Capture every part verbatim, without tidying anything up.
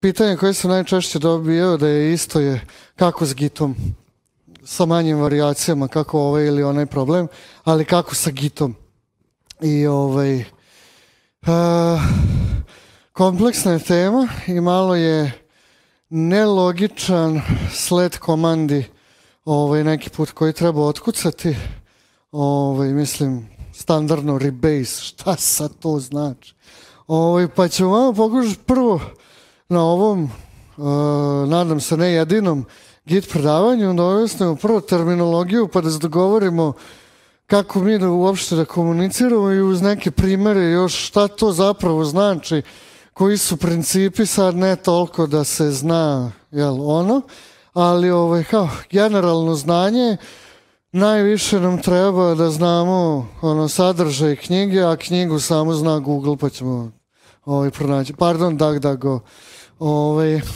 pitanje koje sam najčešće dobio da je isto je kako s Gitom, sa manjim varijacijama, kako ovaj ili onaj problem, ali kako sa Gitom. I ovaj, uh, kompleksna je tema i malo je nelogičan sled komandi ovaj, neki put koji treba otkucati. Ovaj, mislim, standardno rebase, šta sad to znači? Ovaj, pa ćemo malo pokušati prvo na ovom, uh, nadam se ne jedinom, Git predavanju, da objasnimo prvo terminologiju pa da se dogovorimo kako mi da uopšte da komuniciramo i uz neke primere još šta to zapravo znači, koji su principi, sad ne toliko da se zna jel, ono, ali ovaj, kao, generalno znanje najviše nam treba da znamo ono, sadržaj knjige, a knjigu samo zna Google pa ćemo ovaj, pronaći. Pardon, DuckDuckGo. Ovaj, uh,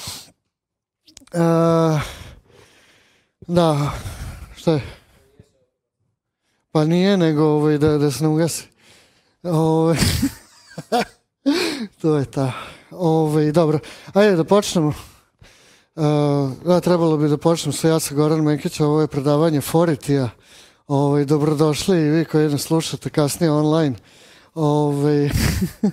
da, šta je? Pa nije, nego ovaj, da, da se ne ugasi. Ovaj, to je ta. Ovaj, dobro, ajde da počnemo. Uh, da, trebalo bi da počnem sa ja sa Goran Mekić, ovo je predavanje Fourity-a. Ovaj, dobrodošli i vi koji nas slušate kasnije online. Ovaj, e,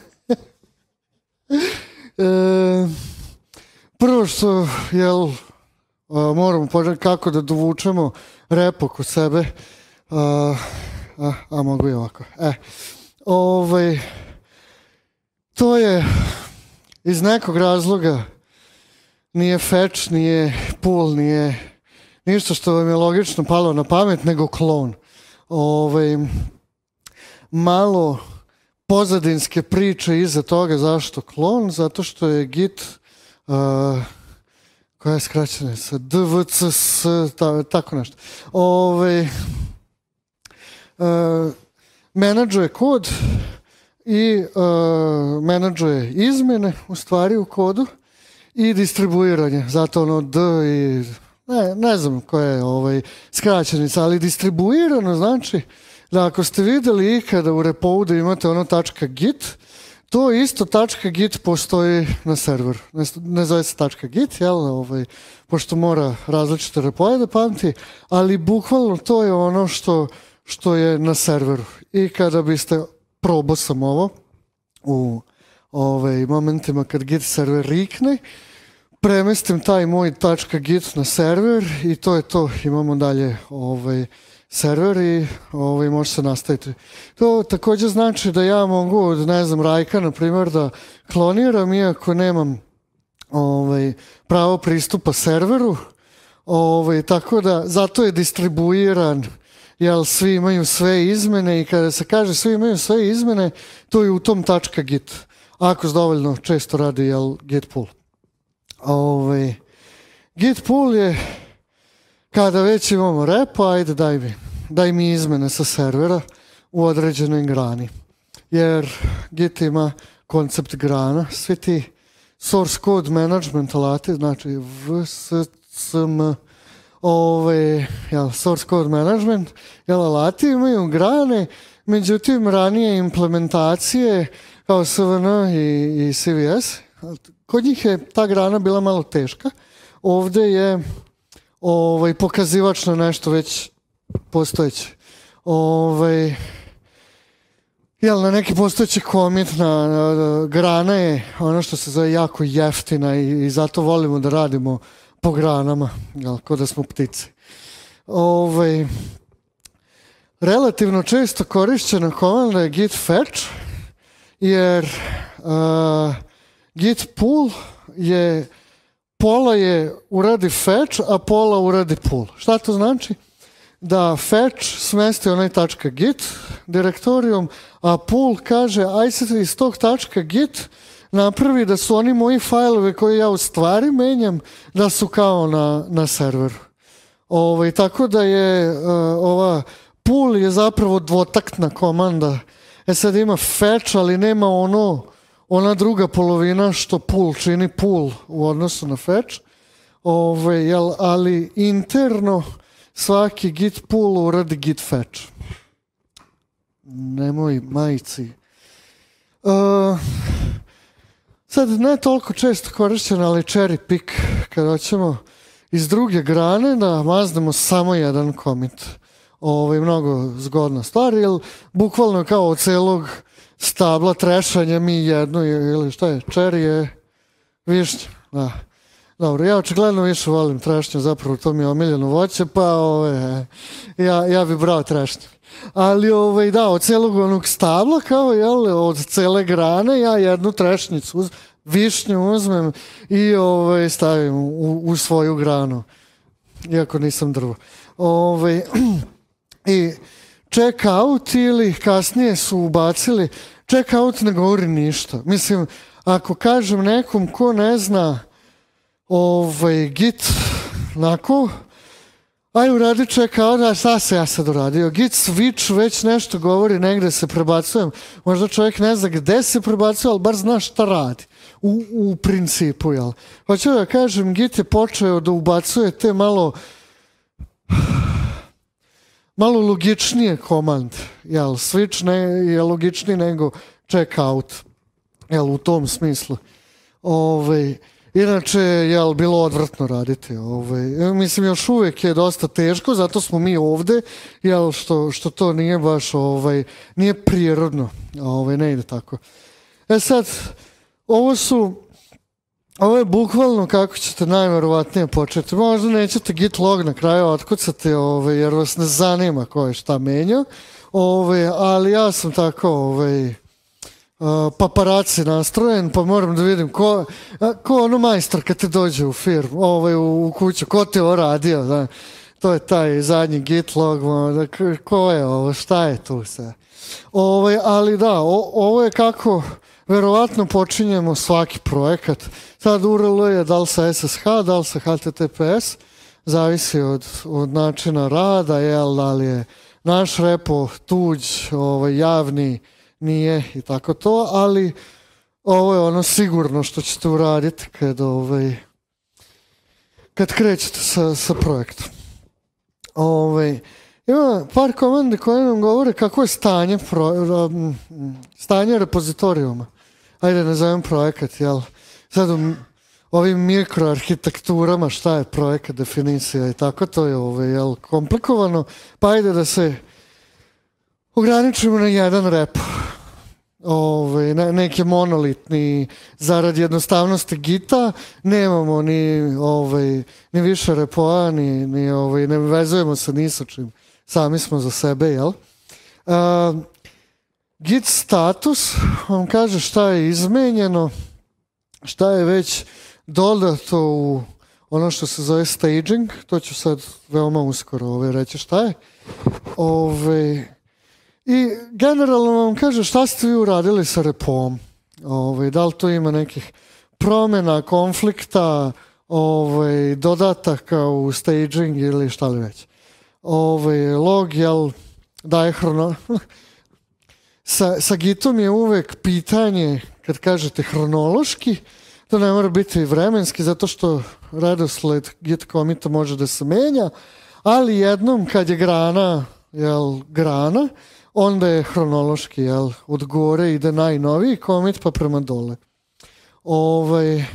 prvo što, jel, moramo početi kako da dovučemo repo kod sebe. A, a, a mogu i ovako. E, ovaj, to je iz nekog razloga nije fetch, nije pull, nije ništa što vam je logično palo na pamet, nego klon. Ovaj, malo pozadinske priče iza toga zašto klon, zato što je Git uh, koja je skraćena sa D V C S, ta, tako nešto. Ovaj, uh, menadžuje kod i uh, menadžuje izmene u stvari u kodu i distribuiranje, zato ono D i ne, ne znam koja je ovaj, skraćenica, ali distribuirano znači da ako ste videli ikada u repo da imate ono .git, to isto .git postoji na serveru. Ne, ne zove se .git, jel? Ovaj, pošto mora različite repoje da pamti, ali bukvalno to je ono što, što je na serveru. I kada biste, probao sam ovo, u ovaj, momentima kad Git server rikne, premestim taj moj .git na server i to je to. Imamo dalje ovaj, server i ovaj, može se nastaviti. To također znači da ja mogu od, ne znam, Rajka, na primjer, da kloniram iako nemam ovaj, pravo pristupa serveru. Ovaj, tako da, zato je distribuiran, jel svi imaju sve izmene i kada se kaže svi imaju sve izmene, to je u tom .git. Ako se dovoljno često radi, jel, git pull. Ovaj, git pull je kada već imamo repo, ajde daj mi, daj mi izmene sa servera u određenoj grani. Jer Git ima koncept grana, svi ti source code management alati, znači V S C M, ovaj, jel, source code management, jel, alati imaju grane, međutim ranije implementacije kao S V N i, i C V S, kod njih je ta grana bila malo teška. Ovde je ovaj, pokazivač na nešto već postojeće. Ovaj, jel, na neki postojeći commit na, na, na grana je ono što se zove jako jeftina i, i zato volimo da radimo po granama, jel, kao da smo ptice. Ovaj, relativno često korišćena komanda je git fetch, jer uh, git pull je pola je uradi fetch, a pola uradi pull. Šta to znači? Da fetch smesti onaj .git direktorijom, a pull kaže aj se iz tog .git napravi da su oni moji fajlove koje ja u stvari menjam, da su kao na, na serveru. Ovaj, tako da je uh, ova pull je zapravo dvotaktna komanda. E sad ima fetch, ali nema ono ona druga polovina što pull čini pull u odnosu na fetch. Ove, jel, ali interno svaki git pull uradi git fetch. Nemoj majici. Uh, sad ne toliko često korišćen, ali cherry pick, kada hoćemo iz druge grane da maznemo samo jedan commit. Ovo je mnogo zgodna stvar, jer bukvalno kao od celog stabla trešanja mi jednu, ili šta je, cherry je višnja. Da. Dobro, ja očigledno više volim trešnju, zapravo to mi je omiljeno voće, pa ove, ja, ja bi brao trešnju. Ali ove, da, od celog onog stabla, kao jel, od cele grane, ja jednu trešnjicu, uz, višnju uzmem i ove, stavim u, u svoju granu, iako nisam drvo. Ove, I check out ili kasnije su ubacili, check out ne govori ništa. Mislim, ako kažem nekom ko ne zna ovaj, Git, onako, aj uradi check out, a šta se ja sad uradio? Git switch već nešto govori, negde se prebacujem. Možda čovjek ne zna gde se prebacuje, ali bar zna šta radi. U, u principu, jel? Hoću da kažem, Git je počeo da ubacuje te malo malo logičnije komand, jel? Switch ne, je logičniji nego check out, jel? U tom smislu. Ove, inače, jel, bilo odvratno raditi. Ove, mislim, još uvijek je dosta teško, zato smo mi ovde, jel, što, što to nije baš, ovaj, nije prirodno. Ove, ne ide tako. E sad, ovo su, ovo je bukvalno kako ćete najverovatnije početi. Možda nećete git log na kraju otkucati, ove, jer vas ne zanima ko je šta menjao, ove, ali ja sam tako ove, paparaci nastrojen, pa moram da vidim ko, ko ono majstor kad te dođe u firmu, ove, u, u kuću, ko te ovo radio, da. To je taj zadnji git log, da, ko je ovo, šta je tu sve. Ove, ali da, o, ovo je kako verovatno počinjemo svaki projekat. Sad U R L je da li sa S S H, da li sa H T T P S, zavisi od, od načina rada, jel, da li je naš repo tuđ, ovaj, javni, nije i tako to, ali ovo je ono sigurno što ćete uraditi kad, ovaj, kad krećete sa, sa projektom. Ovaj, ima par komande koje nam govore kako je stanje, pro, stanje repozitorijuma. Ajde, nazovem projekat, jel? Sad u ovim mikroarhitekturama šta je projekat, definicija i tako, to je ovaj, jel, komplikovano, pa ajde da se ograničimo na jedan repo. Ove, ne, neki monolitni, zarad jednostavnosti Gita, nemamo ni, ove, ni više repoa, ni, ni ove, ne vezujemo se ni sa čim. Sami smo za sebe, jel? Uh, Git status vam kaže šta je izmenjeno, šta je već dodato u ono što se zove staging, to ću sad veoma uskoro ove, reći šta je. Ove, I generalno vam kaže šta ste vi uradili sa repom. Ove, da li to ima nekih promjena, konflikta, ove, dodataka u staging ili šta li već. Ove, log, jel, daje hrono... Sa, sa Gitom je uvek pitanje, kad kažete hronološki, to ne mora biti vremenski, zato što redosled Git commita može da se menja, ali jednom kad je grana, jel, grana, onda je hronološki, jel, od gore ide najnoviji commit pa prema dole. Ovaj, e,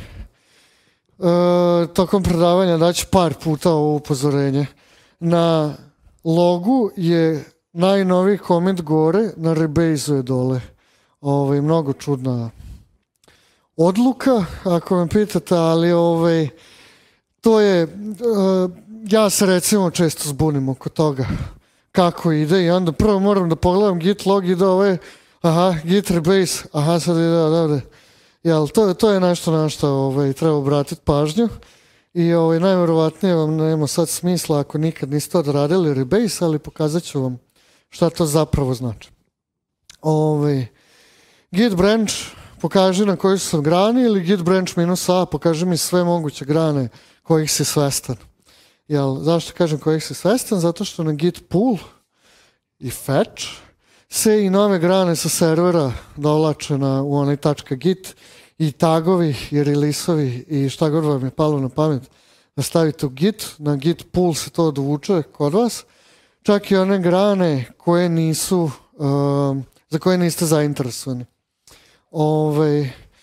tokom predavanja daću par puta ovo upozorenje. Na logu je najnoviji commit gore, na rebase je dole. Ovaj, mnogo čudna odluka, ako me pitate, ali ovaj, to je, uh, ja se recimo često zbunim oko toga kako ide i onda prvo moram da pogledam git log i da ovaj, aha, git rebase, aha, sad ide odavde. Jel, to, to je nešto na što ovaj, treba obratiti pažnju i ovaj, najverovatnije vam nema sad smisla ako nikad niste odradili rebase, ali pokazat ću vam šta to zapravo znači. Ovaj, git branch pokaži na kojoj sam grani ili git branch minus a pokaži mi sve moguće grane kojih si svestan. Jel, zašto kažem kojih si svestan? Zato što na git pull i fetch se i nove grane sa servera dovlače na, u onaj .git i tagovi i release-ovi i šta god vam je palo na pamet da stavite u git, na git pull se to dovuče kod vas, čak i one grane koje nisu, uh, za koje niste zainteresovani. Ove,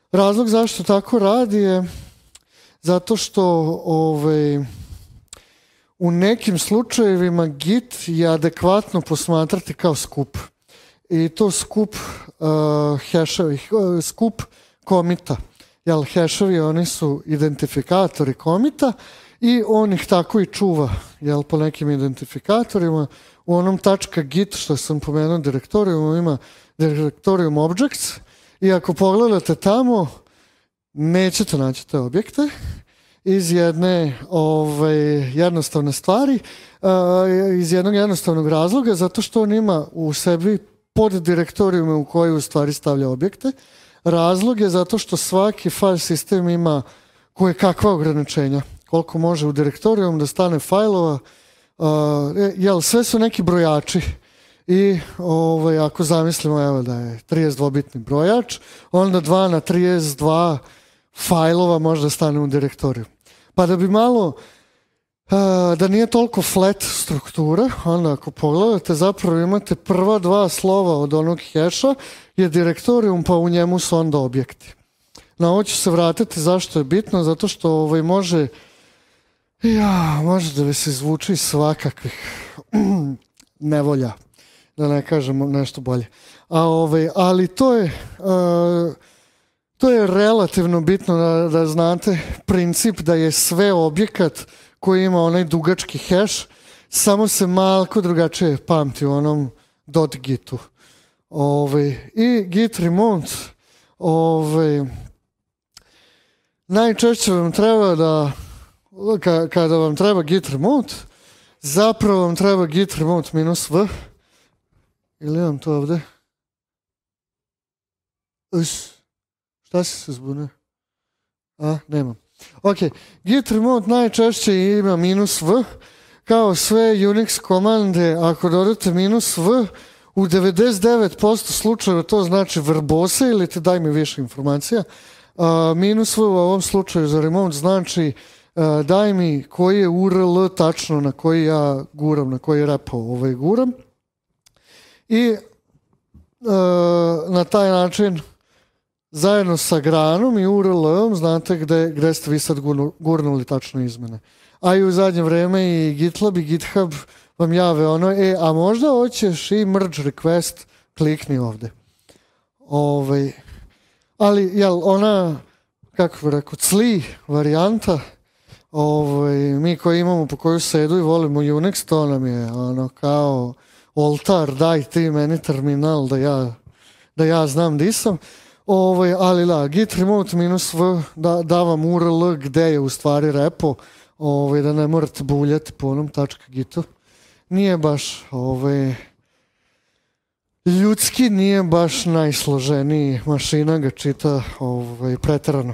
razlog zašto tako radi je zato što ovaj, u nekim slučajevima Git je adekvatno posmatrati kao skup. I to skup uh, hashevi, skup komita. Jel, hashevi, oni su identifikatori komita i on ih tako i čuva, jel, po nekim identifikatorima. U onom .git što sam pomenuo direktorijumu ima direktorijum objects i ako pogledate tamo nećete naći te objekte iz jedne ovaj, jednostavne stvari, uh, iz jednog jednostavnog razloga, zato što on ima u sebi pod direktorijume u koji u stvari stavlja objekte. Razlog je zato što svaki file sistem ima koje kakva ograničenja. Koliko može u direktorijum da stane fajlova, uh, jel, sve su neki brojači. I ovaj, ako zamislimo evo, da je trideset dvobitni brojač, onda dva na trideset dva fajlova može da stane u direktoriju. Pa da bi malo, uh, da nije toliko flat struktura, onda ako pogledate zapravo imate prva dva slova od onog heša je direktorijum, pa u njemu su onda objekti. Na ovo ću se vratiti zašto je bitno, zato što ovaj, može, ja, može da bi se izvuči svakakvih nevolja, da ne kažemo nešto bolje. A, ovaj, ali to je, uh, to je relativno bitno da, da znate princip da je sve objekat koji ima onaj dugački hash, samo se malko drugačije pamti u onom .gitu. Ovaj, i git remote, ovaj, najčešće vam treba da, ka, kada vam treba git remote, zapravo vam treba git remote minus v, ili imam to ovde? Už, šta si se zbunio? A, nemam. Ok, git remote najčešće ima minus v, kao sve Unix komande, ako dodate minus v, u devedeset devet posto slučajeva to znači verbose ili ti daj mi više informacija. Uh, minus v u ovom slučaju za remote znači uh, daj mi koji je U R L tačno na koji ja guram, na koji repo ovaj guram. I uh, na taj način zajedno sa granom i U R L-om znate gde, gde ste vi sad gurnuli tačno izmene. A i u zadnje vreme i GitLab i GitHub vam jave ono, e, a možda hoćeš i merge request, klikni ovde. Ovaj, ali, jel, ona, kako bih rekao, cli varijanta, ovaj, mi koji imamo po koju sedu i volimo Unix, to nam je ono kao oltar, daj ti meni terminal da ja, da ja znam di sam. Ovaj, ali da, git remote minus v da, da vam U R L gde je u stvari repo, ovaj, da ne morate buljati po onom .gitu. Nije baš ovaj, ljudski, nije baš najsloženiji, mašina ga čita ovaj, preterano.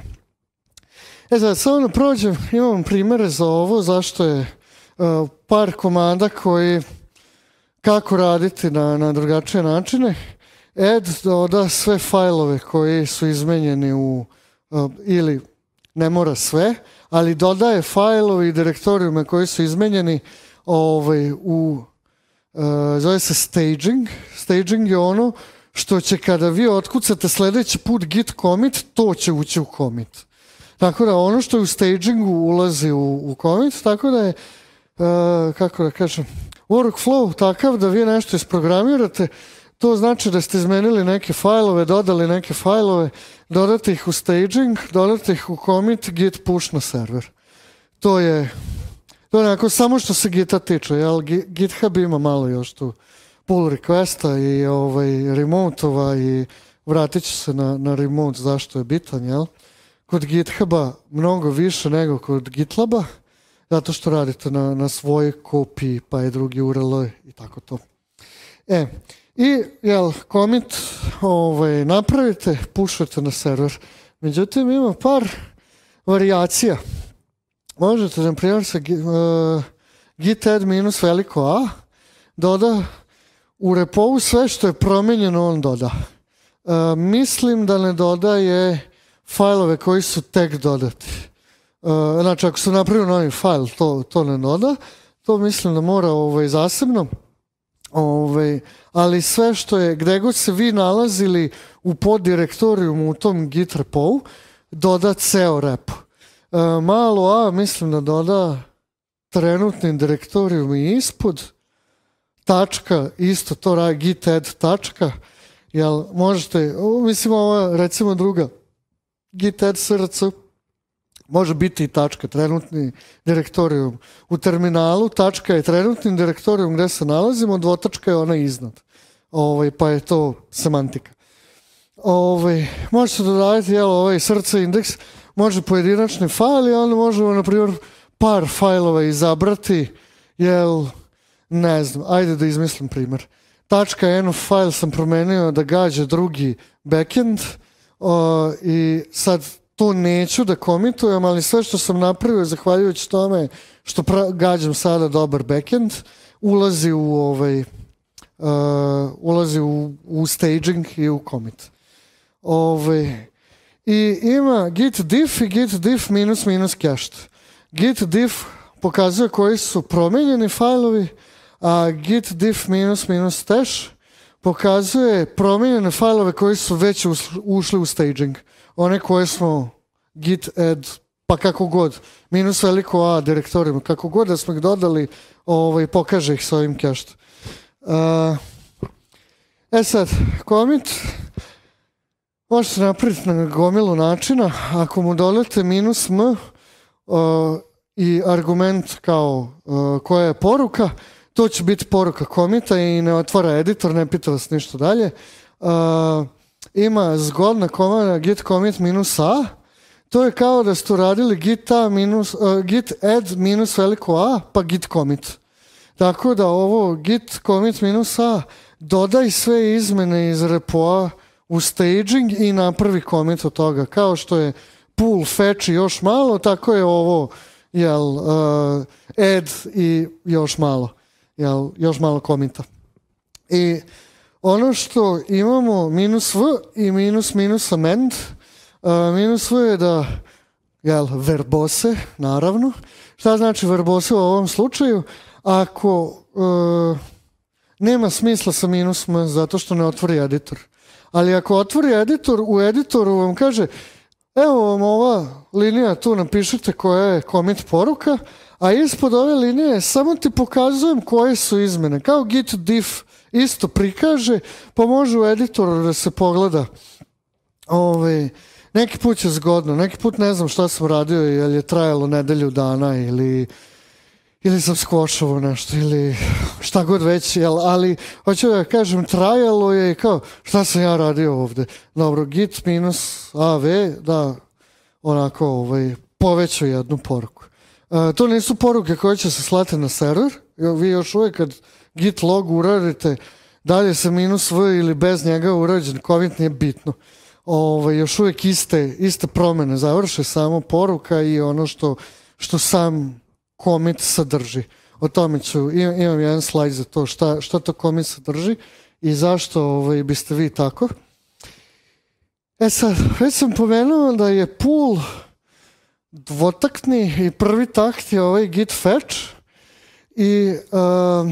E sad, samo da prođem, imam primere za ovo, zašto je uh, par komanda koji kako raditi na, na drugačije načine. Add doda sve fajlove koji su izmenjeni u, uh, ili ne mora sve, ali dodaje fajlove i direktorijume koji su izmenjeni ovaj, u, uh, zove se staging. Staging je ono što će kada vi otkucate sledeći put git commit, to će ući u commit. Tako da ono što je u stagingu ulazi u, u commit, tako da je, uh, kako da kažem, workflow takav da vi nešto isprogramirate, to znači da ste izmenili neke fajlove, dodali neke fajlove, dodate ih u staging, dodate ih u commit, git push na server. To je, to je onako samo što se Gita tiče, jel? GitHub ima malo još tu pull requesta i ovaj, remote-ova i vratit ću se na, na remote zašto je bitan, jel? Kod GitHuba mnogo više nego kod GitLaba, zato što radite na, na svojoj kopiji, pa je drugi U R L i tako to. E, i jel, commit ovaj, napravite, pušujete na server. Međutim, ima par varijacija. Možete, na primjer, sa uh, git add minus veliko A doda u repovu sve što je promenjeno, on doda. Uh, mislim da ne dodaje fajlove koji su tek dodati. Uh, znači, ako su napravili novi fajl, to, to ne doda. To mislim da mora ovaj, zasebno. Ovaj, ali sve što je, gde god se vi nalazili u poddirektorijumu u tom git repovu doda ceo repo. Uh, malo a mislim da doda trenutni direktorijum i ispod tačka, isto to radi git add tačka, jel možete, mislim ova recimo druga git add src može biti i tačka, trenutni direktorijum u terminalu, tačka je trenutni direktorijum gde se nalazimo, dvotačka je ona iznad, ovaj, pa je to semantika. Ovaj, može se dodavati jel, ovaj srce indeks, može pojedinačni fajl i onda možemo na primjer par fajlova izabrati, jel ne znam, ajde da izmislim primjer. Tačka env fajl sam promenio da gađa drugi backend uh, i sad to neću da komitujem, ali sve što sam napravio zahvaljujući tome što pra- gađam sada dobar backend, ulazi u ovaj uh, ulazi u, u staging i u commit. Ovaj, i ima git diff i git diff minus minus cached. Git diff pokazuje koji su promenjeni fajlovi, a git diff minus minus stash pokazuje promijenjene fajlove koji su već ušli u staging. One koje smo git add, pa kako god, minus veliko a direktorijima, kako god da smo ih dodali, ovaj, pokaže ih s ovim cached. Uh, e sad, commit može se napraviti na gomilu načina. Ako mu dodate minus m uh, i argument kao uh, koja je poruka, to će biti poruka komita i ne otvara editor, ne pita vas ništa dalje. Uh, ima zgodna komanda git commit minus a, to je kao da ste radili git, a minus, uh, git add minus veliko a, pa git commit. Tako da ovo git commit minus a dodaj sve izmene iz repoa u staging i napravi commit od toga. Kao što je pull fetch i još malo, tako je ovo jel, uh, add i još malo. Jel, još malo komita. I ono što imamo minus v i minus minus amend, uh, minus v je da jel, verbose, naravno. Šta znači verbose u ovom slučaju? Ako uh, nema smisla sa minus m zato što ne otvori editor. Ali ako otvori editor, u editoru vam kaže evo vam ova linija, tu napišite koja je commit poruka, a ispod ove linije samo ti pokazujem koje su izmene. Kao git diff isto prikaže, pa može u editoru da se pogleda. Ove, neki put je zgodno, neki put ne znam šta sam radio, jer je trajalo nedelju dana ili, ili sam skvošavao nešto ili šta god već, jel, ali hoću da kažem, trajalo je i kao šta sam ja radio ovde. Dobro, git minus av da onako ovaj, poveću jednu poruku. Uh, to nisu poruke koje će se slati na server. Vi još uvijek kad git log uradite, dalje sa minus v ili bez njega urađen commit nije bitno. Ove, još uvijek iste, iste promjene završe, samo poruka i ono što, što sam commit sadrži. O tome ću, imam, imam jedan slajd za to šta, šta to commit sadrži i zašto ovaj, biste vi tako. E sad, već sam pomenuo da je pull dvotaktni i prvi takt je ovaj git fetch i uh,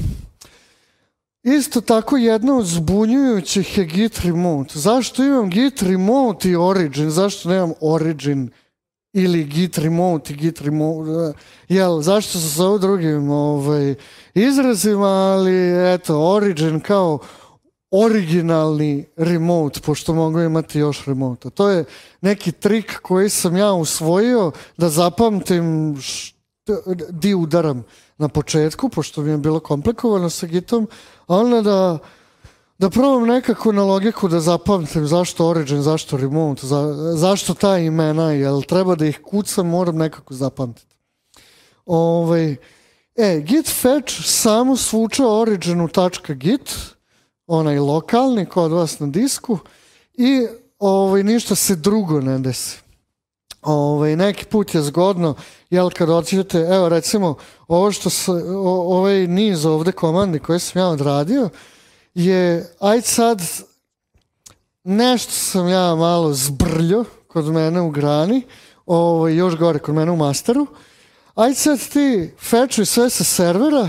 isto tako jedno od zbunjujućih je git remote. Zašto imam git remote i origin? Zašto nemam origin ili git remote i git remote? Jel, zašto se zove drugim ovaj, izrazima, ali eto, origin kao originalni remote, pošto mogu imati još remote. To je neki trik koji sam ja usvojio da zapamtim di udaram na početku, pošto mi je bilo komplikovano sa gitom, a onda da, da probam nekako na logiku da zapamtim zašto origin, zašto remote, za, zašto ta imena, jel treba da ih kucam, moram nekako zapamtiti. Ovaj, e, git fetch samo svuče origin u .git, onaj lokalni kod vas na disku i ovaj, ništa se drugo ne desi. Ovaj, neki put je zgodno, jel kad oćete, evo recimo ovo što se, o, ovaj niz ovde komandi koje sam ja odradio je, ajde sad nešto sam ja malo zbrljo kod mene u grani, ovaj, još gore kod mene u masteru, ajde sad ti fetchuj sve sa servera,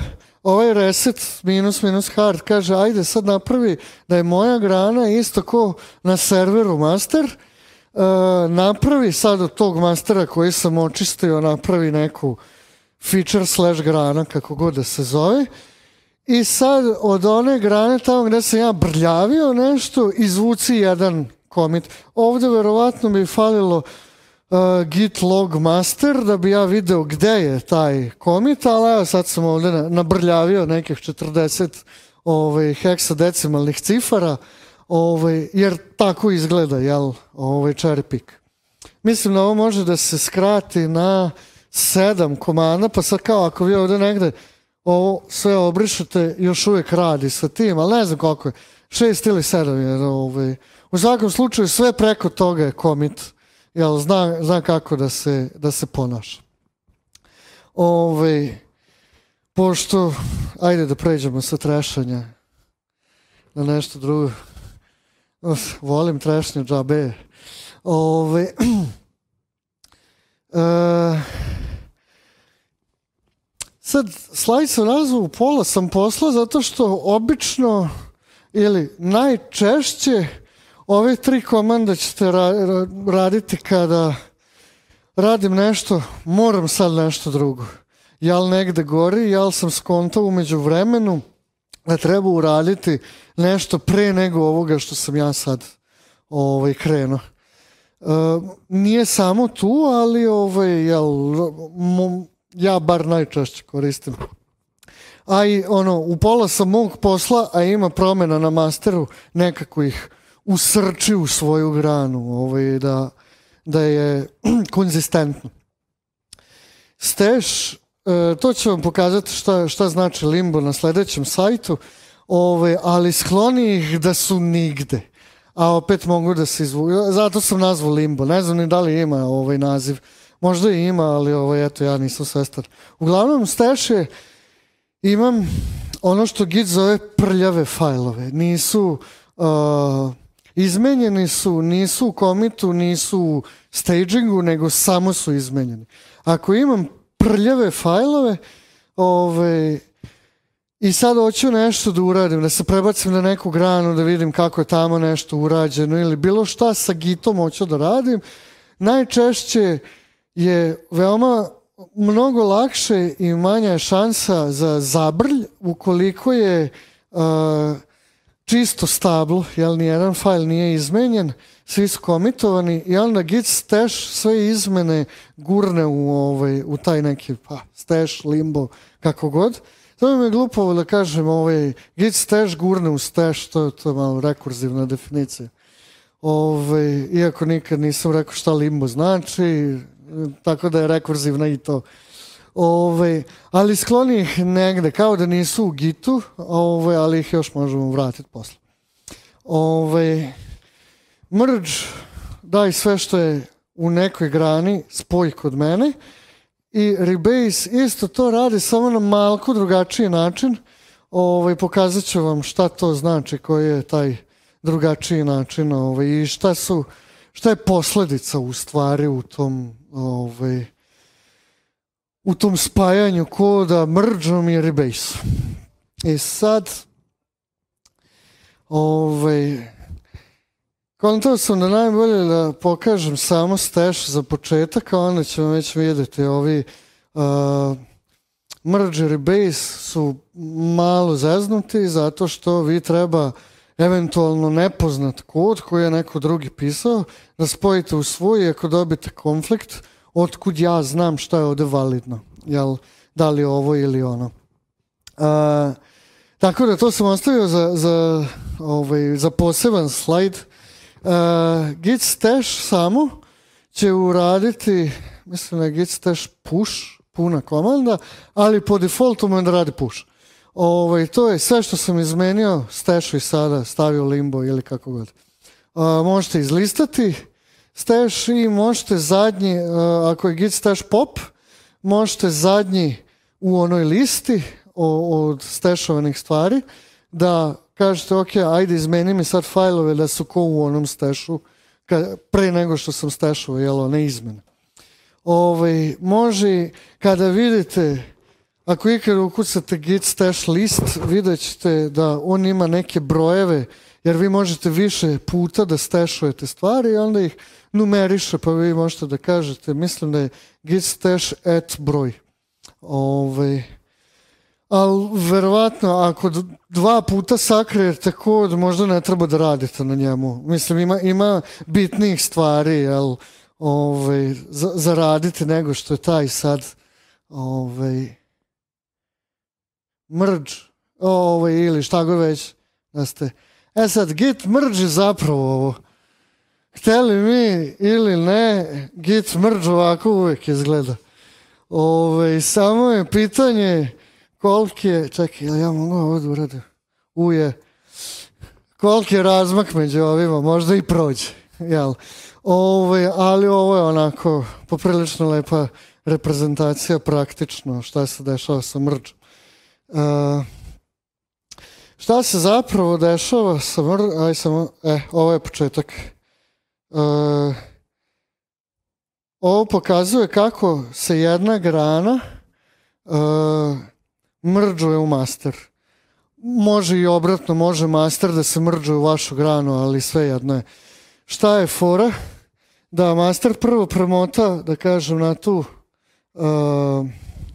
ovaj reset minus minus hard kaže ajde sad napravi da je moja grana isto ko na serveru master, uh, napravi sad od tog mastera koji sam očistio, napravi neku feature slash grana, kako god da se zove, i sad od one grane tamo gde sam ja brljavio nešto izvuci jedan commit. Ovde verovatno bi falilo uh, git log master da bi ja video gde je taj commit, ali evo sad sam ovde nabrljavio nekih četrdeset ovaj, heksadecimalnih cifara, ovaj, jer tako izgleda, jel, ovaj cherry pick. Mislim da ovo može da se skrati na sedam komanda, pa sad kao ako vi ovde negde ovo sve obrišete, još uvijek radi sa tim, ali ne znam koliko je, šest ili sedam je. Ovaj. U svakom slučaju sve preko toga je commit, jel, zna, zna kako da se, da se ponaša. Ovaj, pošto, ajde da pređemo sa trešanja na nešto drugo. Uf, volim trešnje džabe. Ovaj, uh, sad, slajd sam nazvao u pola sam posla zato što obično ili najčešće ove tri komande ćete ra- raditi kada radim nešto, moram sad nešto drugo. Jel negde gori, jel sam skontao umeđu vremenu da treba uraditi nešto pre nego ovoga što sam ja sad ovaj, krenuo. Uh, nije samo tu, ali ovaj, jel, mo, ja bar najčešće koristim. A i ono, u pola sam mog posla, a ima promjena na masteru, nekako ih usrči u svoju granu, ovaj, da, da je konzistentno. Stash, uh, to ću vam pokazati šta, šta znači limbo na sljedećem sajtu, ovaj, ali skloni ih da su nigde. A opet mogu da se izvuku. Zato sam nazvao limbo. Ne znam ni da li ima ovaj naziv. Možda i ima, ali ovaj, eto, ja nisam svestan. Uglavnom, stash je, imam ono što Git zove prljave fajlove. Nisu uh, izmenjeni su, nisu u commitu, nisu u stagingu, nego samo su izmenjeni. Ako imam prljave fajlove, ovaj, i sad hoću nešto da uradim, da se prebacim na neku granu, da vidim kako je tamo nešto urađeno ili bilo šta sa Gitom hoću da radim, najčešće je veoma mnogo lakše i manja je šansa za zabrlj ukoliko je uh, čisto stablo, jel nijedan fajl nije izmenjen, svi su komitovani i onda git stash sve izmene gurne u, ovaj, u taj neki pa, stash, limbo, kako god. To mi je glupo da kažem ovaj, git stash gurne u stash, to, to je malo rekurzivna definicija. Ovaj, iako nikad nisam rekao šta limbo znači, tako da je rekurzivna i to. Ovaj, ali skloni ih negde, kao da nisu u Gitu, ovaj, ali ih još možemo vratiti posle. Ovaj, merge, daj sve što je u nekoj grani, spoj kod mene. I rebase isto to radi samo na malko drugačiji način. Ovaj, pokazat ću vam šta to znači, koji je taj drugačiji način ovaj, i šta, su, šta je posljedica u stvari u tom, ovaj, u tom spajanju koda mergeom i rebase. I sad ovaj, kontao sam da najbolje da pokažem samo stash za početak, a onda ćemo već vidjeti ovi uh, merge i rebase su malo zeznuti zato što vi treba eventualno nepoznat kod koji je neko drugi pisao da spojite u svoj i ako dobite konflikt, otkud ja znam šta je ovdje validno, jel, da li ovo ili ono. Uh, tako da to sam ostavio za, za, ovaj, za poseban slajd. Uh, git stash samo će uraditi, mislim da je git stash push, puna komanda, ali po defaultu mu da radi push. Ovaj, to je sve što sam izmenio, stashu i sada stavio limbo ili kako god. Uh, možete izlistati stash i možete zadnji, uh, ako je git stash pop, možete zadnji u onoj listi o, od stashovanih stvari da kažete, ok, ajde izmeni mi sad fajlove da su ko u onom stashu pre nego što sam stashao, jel, one izmene. Ovaj, može, kada vidite ako ikad ukucate git stash list, vidjet ćete da on ima neke brojeve, jer vi možete više puta da stashujete stvari i onda ih numeriše, pa vi možete da kažete, mislim da je git stash at broj. Ove, ali verovatno, ako dva puta sakrijete kod, možda ne treba da radite na njemu. Mislim, ima, ima bitnijih stvari, jel, ove, za, za raditi nego što je taj sad ove, merge, ove, ili šta go već da ste. E sad, git merge je zapravo ovo. Hteli mi ili ne, git merge ovako uvijek izgleda. Ove, samo je pitanje koliki je, čekaj, ili ja mogu ovo da uradim? Uje. Koliki je razmak među ovima, možda i prođe. Jel? Ove, ali ovo je onako poprilično lepa reprezentacija, praktično šta se dešava sa merge. Uh, šta se zapravo dešava sa merge? Aj samo, e, ovo je početak. Uh, ovo pokazuje kako se jedna grana uh, mergeuje u master. Može i obratno, može master da se mergeuje u vašu granu, ali sve jedno je. Šta je fora? Da master prvo premota, da kažem, na tu uh,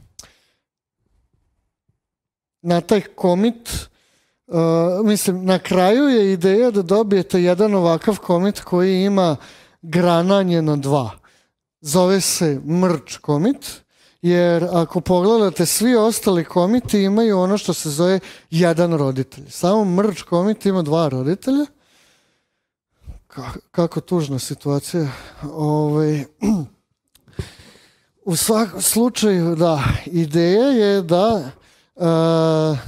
na taj commit. Uh, mislim, na kraju je ideja da dobijete jedan ovakav commit koji ima grananje na dva. Zove se merge commit, jer ako pogledate, svi ostali commiti imaju ono što se zove jedan roditelj. Samo merge commit ima dva roditelja. Kako tužna situacija. Ove, u svakom slučaju, da, ideja je da uh,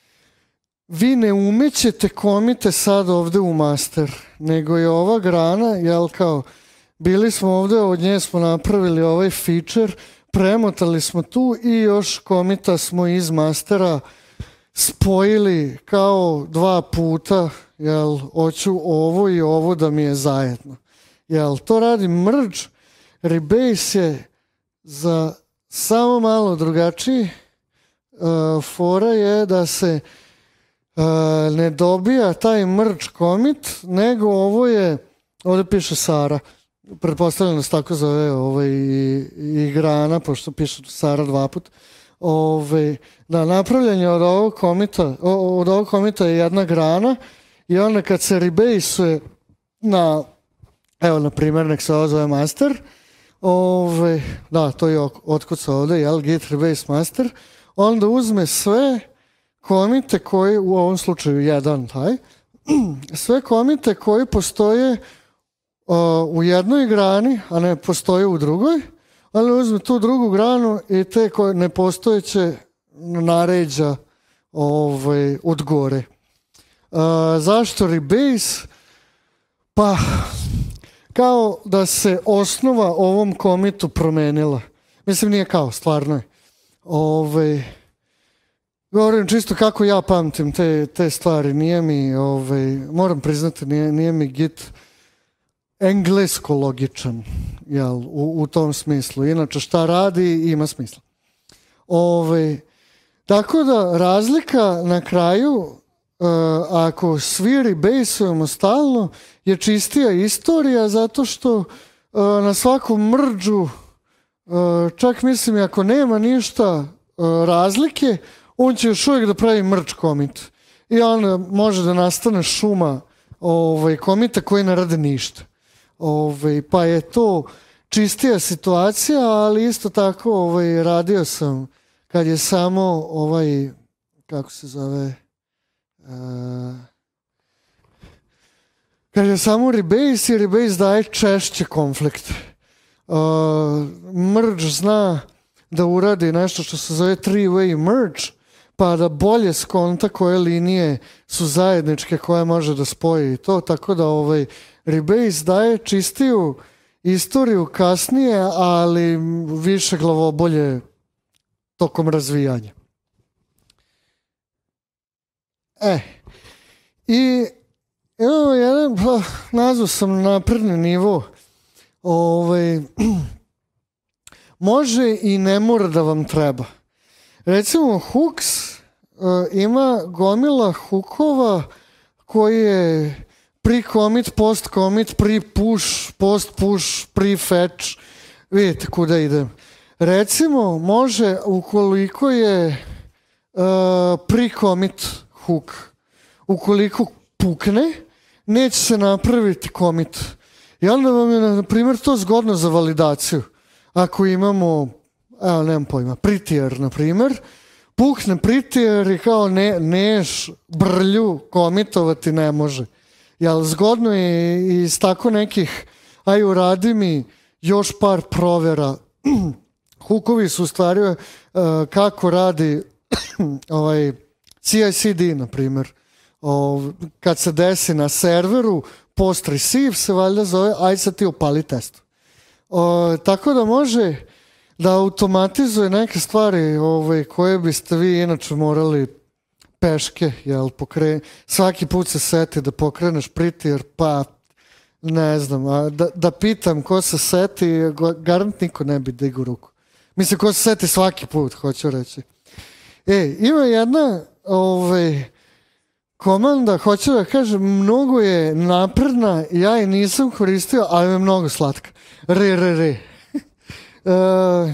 vi ne umećete komite sad ovde u master, nego je ova grana, jel kao, bili smo ovde, od nje smo napravili ovaj feature, premotali smo tu i još komita smo iz mastera spojili kao dva puta, jel, hoću ovo i ovo da mi je zajedno. Jel, to radi merge, rebase je za samo malo drugačiji. Uh, fora je da se uh, ne dobija taj merge commit, nego ovo je, ovdje piše Sara, pretpostavljam da se tako zove ovaj, i, i grana, pošto piše Sara dva put. Ove, da, napravljanje od ovog komita, od ovog komita je jedna grana i onda kad se rebase na, evo na primjer, nek se ovo zove master, ove, da, to je otkuca ovdje, jel, git rebase master, onda uzme sve komite koji, u ovom slučaju jedan taj, sve komite koji postoje uh, u jednoj grani, a ne postoje u drugoj, ali uzme tu drugu granu i te koje nepostojeće naređa ovaj, od gore. Uh, zašto rebase? Pa, kao da se osnova ovom komitu promenila. Mislim, nije kao, stvarno je. Ovaj, govorim čisto kako ja pamtim te, te stvari. Nije mi, ovaj, moram priznati, nije, nije mi git englesko logičan, jel, u, u tom smislu. Inače, šta radi, ima smisla. Ovaj, tako da, razlika na kraju, uh, ako svi rebasujemo stalno, je čistija istorija, zato što uh, na svakom merđu, uh, čak mislim, ako nema ništa uh, razlike, on će još uvijek da pravi merge commit. I onda može da nastane šuma ovaj, komita koji ne rade ništa. Ove, pa je to čistija situacija, ali isto tako ovaj, radio sam kad je samo ovaj, kako se zove, uh, kad je samo rebase i rebase daje češće konflikte. Uh, merge zna da uradi nešto što se zove three-way merge, pa da bolje skonta koje linije su zajedničke koje može da spoji to, tako da ovaj rebase daje čistiju istoriju kasnije, ali više glavobolje tokom razvijanja. E, i evo jedan, pa, nazvao sam napredni nivo. Ovaj, može i ne mora da vam treba. recimo hooks uh, ima gomila hookova koji je pre-commit, post-commit, pre-push, post-push, pre-fetch. Vidite kuda idem. Recimo, može, ukoliko je uh, pre-commit hook, ukoliko pukne, neće se napraviti commit. I onda vam je, na primjer, to zgodno za validaciju. Ako imamo, evo, nemam pojma, prettier, na primjer, pukne prettier i kao ne, neš brlju komitovati ne može. Jel, zgodno je iz tako nekih, aj uradi mi još par provjera. Hookovi su u stvari uh, kako radi ovaj C I C D, na primjer. O, kad se desi na serveru, post receive se valjda zove, aj sad ti upali test. O, tako da može da automatizuje neke stvari ovaj, koje biste vi inače morali peške, jel, pokre... svaki put se seti da pokreneš prettier, pa ne znam, a da, da pitam ko se seti, garant niko ne bi digao ruku. Mislim, ko se seti svaki put, hoću reći. E, ima jedna ovaj, komanda, hoću da kažem, mnogo je napredna, ja je nisam koristio, ali je mnogo slatka. Re, re, re. uh,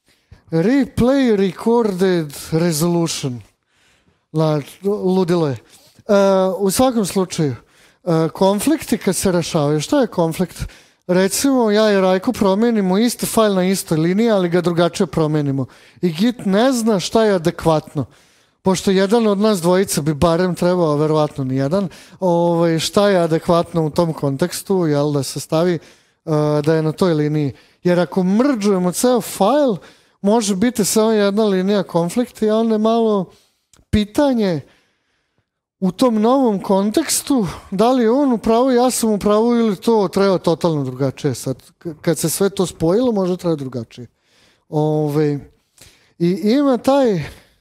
replay recorded resolution. La, ludilo je. Uh, u svakom slučaju, uh, konflikti kad se rešavaju, šta je konflikt? Recimo, ja i Rajko promenimo isti fajl na istoj liniji, ali ga drugačije promenimo. I Git ne zna šta je adekvatno. Pošto jedan od nas dvojica bi barem trebao, verovatno nijedan, ovaj, šta je adekvatno u tom kontekstu, jel, da se stavi uh, da je na toj liniji. Jer ako mrdžujemo ceo fajl, može biti samo jedna linija konflikta i onda je malo pitanje u tom novom kontekstu, da li je on u pravu, ja sam u pravu ili to treba totalno drugačije. Sad, kad se sve to spojilo, možda treba drugačije. Ove, i ima taj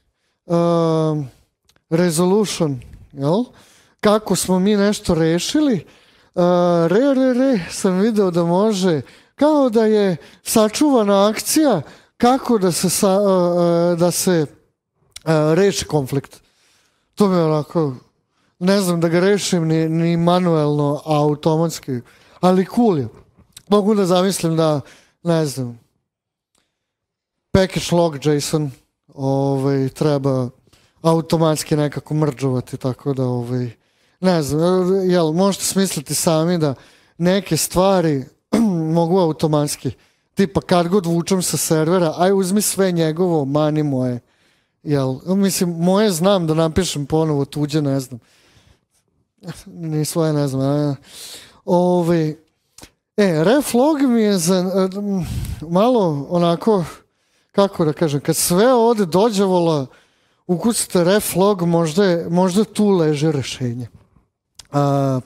uh, resolution, jel? Kako smo mi nešto rešili. Uh, re, re, re, sam video da može, kao da je sačuvana akcija, kako da se, sa, uh, da se uh, reši konflikt. To mi je onako, ne znam da ga rešim ni, ni manuelno, a automatski, ali cool je. Mogu da zamislim da, ne znam, package log JSON ovaj, treba automatski nekako mrdžovati, tako da, ovaj, ne znam, jel, možete smisliti sami da neke stvari mogu automatski. Tipa, kad god vučem sa servera, aj uzmi sve njegovo, mani moje. Jel, mislim, moje znam da napišem ponovo, tuđe ne znam. Ni svoje ne znam. Ove, e, reflog mi je za, malo onako, kako da kažem, kad sve ode dođavola, ukucite reflog, možda, je, možda tu leže rešenje. A,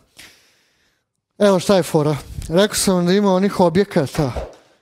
evo šta je fora. Rekao sam da ima onih objekata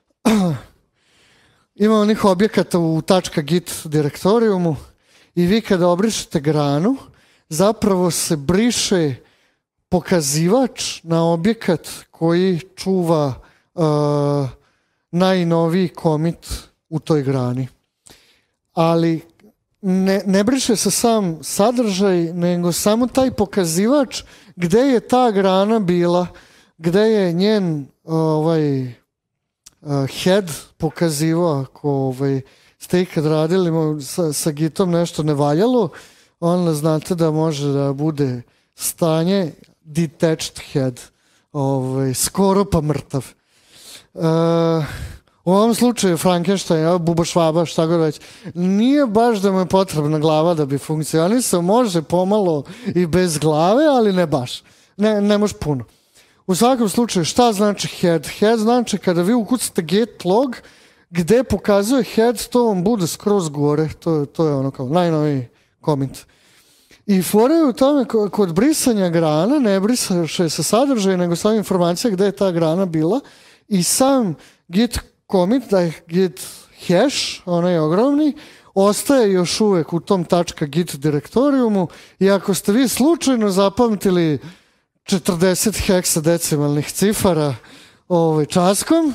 ima onih objekata u .git direktorijumu i vi kada obrišete granu, zapravo se briše pokazivač na objekat koji čuva uh, najnoviji commit u toj grani. Ali ne, ne briše se sam sadržaj, nego samo taj pokazivač gde je ta grana bila, gde je njen ovaj, uh, head pokazivao. Ako ovaj, ste ikad radili sa, sa Gitom nešto ne valjalo, onda znate da može da bude stanje detached head, ovaj, skoro pa mrtav. Uh, u ovom slučaju Frankenstein, buba švaba, šta god već, nije baš da mu je potrebna glava da bi funkcionisao, može pomalo i bez glave, ali ne baš. Ne, ne može puno. U svakom slučaju, šta znači head? Head znači kada vi ukucate get log, gde pokazuje head, to vam bude skroz gore. To, to je ono kao najnoviji commit. I fora je u tome, kod brisanja grana, ne brisaše se sadržaj, nego samo informacija gde je ta grana bila i sam git commit, da je git hash, onaj ogromni, ostaje još uvek u tom .git direktorijumu i ako ste vi slučajno zapamtili četrdeset heksadecimalnih cifara ovaj, časkom,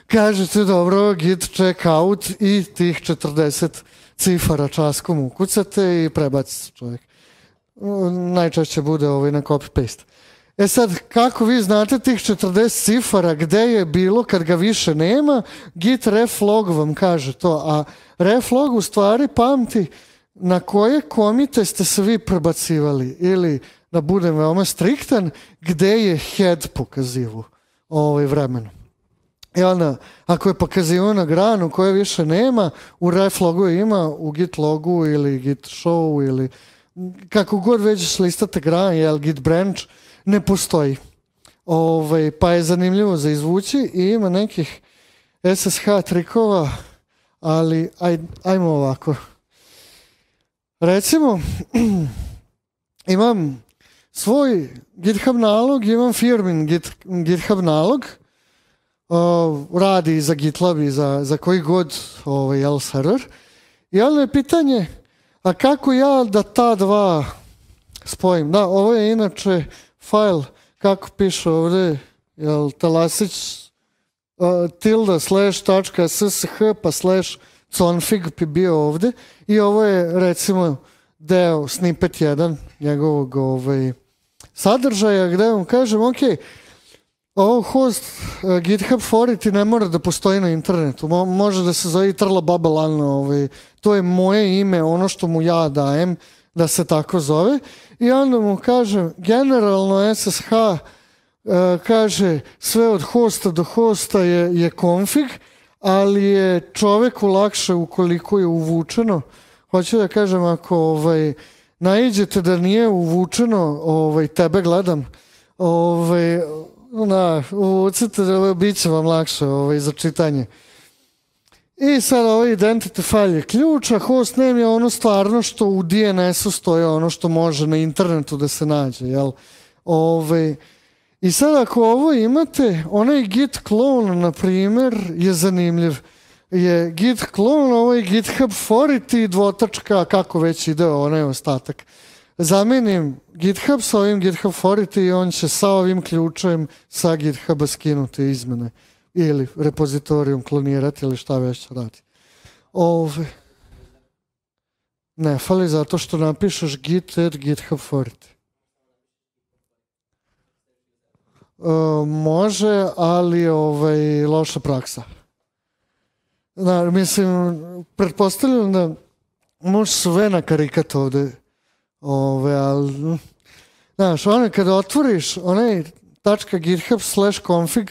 kažete dobro, git check out i tih četrdeset cifara časkom ukucate i prebaci čovjek. Najčešće bude ovaj na copy-paste. E sad, kako vi znate tih četrdeset cifara, gde je bilo kad ga više nema, git ref log vam kaže to, a ref log u stvari pamti na koje komite ste se vi prebacivali, ili da budem veoma striktan, gde je head pokazivo ovaj vremenu. I onda, ako je pokazivo na granu koje više nema, u ref logu ima, u git logu ili git show ili kako god već listate gran, jel, git branch, ne postoji. Ove, pa je zanimljivo za izvući i ima nekih S S H trikova, ali aj, ajmo ovako. Recimo, imam svoj GitHub nalog, imam firmin git, GitHub nalog, uh, radi za GitLab i za, za koji god ovaj, jel, server. I onda je pitanje, a kako ja da ta dva spojim? Da, ovo je inače file, kako piše ovdje, jel, talasić, uh, tilda, slash, tačka, ssh, pa slash, config bi bio ovdje. I ovo je, recimo, deo snippet jedan njegovog ovaj, sadržaja, gde vam kažem, ok, ovo host uh, GitHub Fourity ne mora da postoji na internetu. Mo može da se zove trla baba lana. Ovaj. To je moje ime, ono što mu ja dajem, da se tako zove. I onda mu kažem, generalno S S H uh, kaže sve od hosta do hosta je, je config, ali je čoveku lakše ukoliko je uvučeno. Hoću da kažem, ako ovaj, naiđete da nije uvučeno, ovaj, tebe gledam, ovaj, na, uvucite, bit će vam lakše ovaj, za čitanje. I sad ovaj identity file je ključ, a host name je ono stvarno što u D N S-u stoje, ono što može na internetu da se nađe. Jel? Ovaj, I sad ako ovo imate, onaj git clone, na primjer, je zanimljiv. Je git clone, ovo je GitHub Fourity, dvotačka, kako već ide onaj ostatak. Zamenim GitHub sa ovim GitHub Fourity i on će sa ovim ključem sa GitHuba skinuti izmene ili repozitorijum klonirati ili šta već radi. Ove. Ne fali zato što napišeš git at GitHub Fourity. Uh, može, ali ovaj, loša praksa. Da, mislim, pretpostavljam da može sve nakarikat ovde. Ove, ali, znaš, one kada otvoriš onaj tačka github slash config,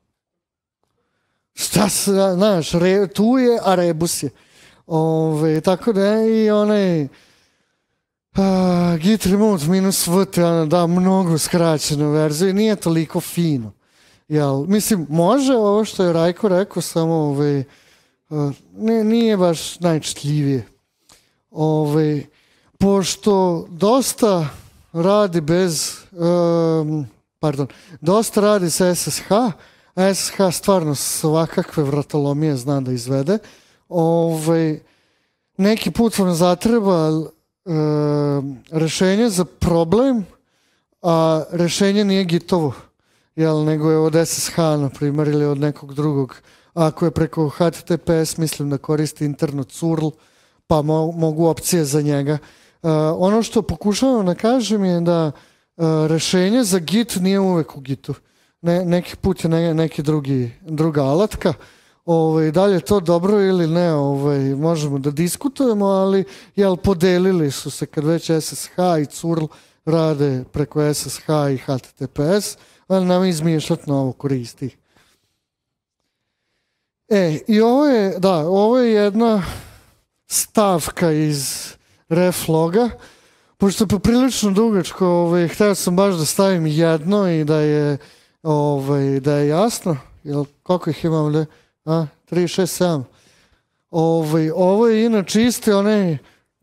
šta se, znaš, re, tu je, a rebus je. Ove, tako da je i onaj Uh, git remote minus v, da, mnogo skraćenu verziju, nije toliko fino. Jel, mislim, može ovo što je Rajko rekao, samo ovaj, uh, ne, nije baš najčitljivije. Ovaj, pošto dosta radi bez, um, pardon, dosta radi sa S S H, a S S H stvarno svakakve vratolomije zna da izvede, ovaj, neki put vam zatreba Uh, rešenje za problem, a rešenje nije gitovo, jel, nego je od S S H, na primjer, ili od nekog drugog. Ako je preko H T T P S, mislim da koristi interno curl, pa mo mogu opcije za njega. Uh, ono što pokušavam da kažem je da uh, rešenje za Git nije uvek u Gitu. Ne, neki put je ne, neki drugi, druga alatka. Ovaj, da li je to dobro ili ne, ovaj, možemo da diskutujemo, ali jel, podelili su se kad već S S H i curl rade preko S S H i H T T P S, ali nam izmišljati novo koristi. E, i ovo je, da, ovo je jedna stavka iz ref loga, pošto je poprilično dugačko, ovaj, htio sam baš da stavim jedno i da je, ovaj, da je jasno, jel, koliko ih imam ovdje? A, tri, šest, sedam. Ovaj, ovo je inače isti onaj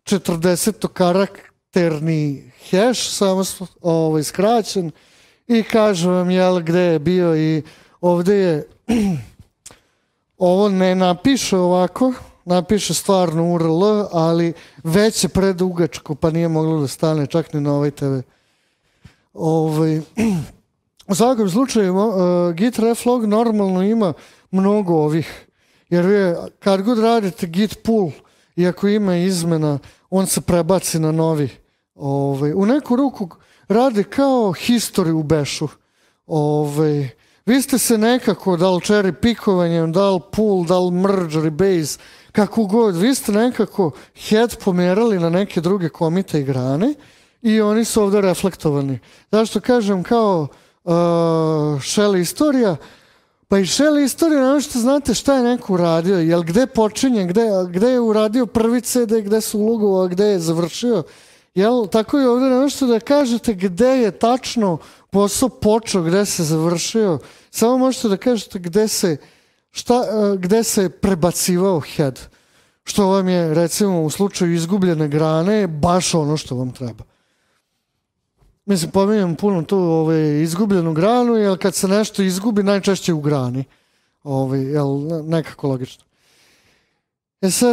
četrdesetkarakterni hash, samo ovaj, skraćen, i kažem vam jel, gde je bio, i ovdje je ovo ne napiše ovako, napiše stvarno U R L, ali već je predugačko, pa nije moglo da stane čak ni na ovaj T V. Ovaj, u svakom slučaju uh, git reflog normalno ima mnogo ovih. Jer vi, kad god radite git pull i ako ima izmena, on se prebaci na novi. Ove, u neku ruku radi kao history u Bashu. Ove, vi ste se nekako, da li cherry pikovanjem, da li pull, da li merge, rebase, kako god, vi ste nekako head pomerali na neke druge komite i grane i oni su ovdje reflektovani. Zašto kažem kao uh, shell istorija? Pa i shell istorija, ne možete znate šta je neko uradio, jel gde počinje, gde, gde je uradio prvi C D, gde su ulogovao, gde je završio. Jel, tako i ovdje ne možete da kažete gde je tačno posao počeo, gde se završio. Samo možete da kažete gde se, šta, gde se prebacivao head. Što vam je, recimo, u slučaju izgubljene grane, baš ono što vam treba. Mislim, pominjem puno tu ove, izgubljenu granu, jer kad se nešto izgubi, najčešće u grani. Ove, jel, nekako logično. E sad,